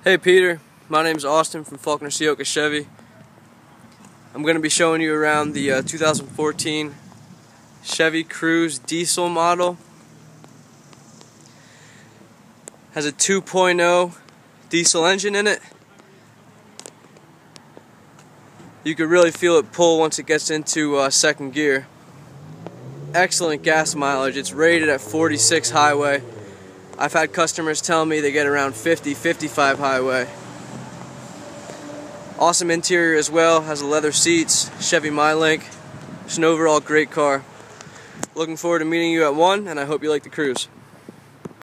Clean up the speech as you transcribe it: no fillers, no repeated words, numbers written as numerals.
Hey Peter, my name's Austin from Faulkner-Seoka Chevy. I'm going to be showing you around the 2014 Chevy Cruze diesel model. Has a 2.0 diesel engine in it. You can really feel it pull once it gets into second gear. Excellent gas mileage. It's rated at 46 highway. I've had customers tell me they get around 50, 55 highway. Awesome interior as well, has leather seats, Chevy MyLink. It's an overall great car. Looking forward to meeting you at 1, and I hope you like the Cruze.